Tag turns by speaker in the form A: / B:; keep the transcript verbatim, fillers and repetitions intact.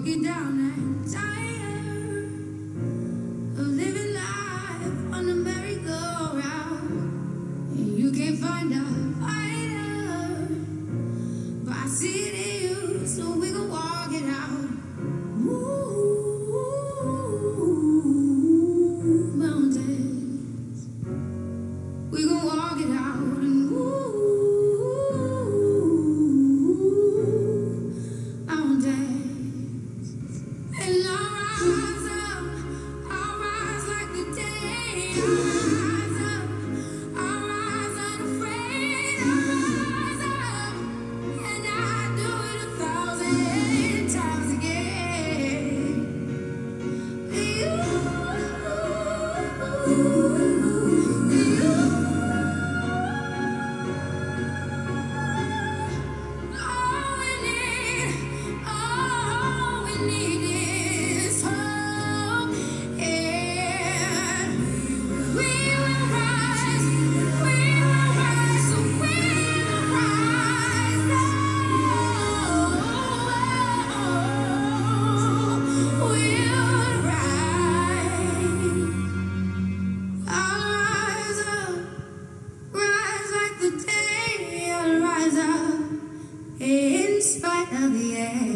A: broken down and tired of living life on a merry-go-round. And you can't find a fighter, but I see it in you, so we gon' walk it out. Ooh, mountains, we gon' walk it out. And ooh, mountains, and I'll rise up, I'll rise like the day. I'll rise up, I'll rise unafraid. I'll rise up, and I'll do it a thousand times again. You, you, all we need, all we need is hope, and we will rise, we will rise, so we will rise up. We'll rise. I'll rise up, rise like the day. I'll rise up in spite of the air.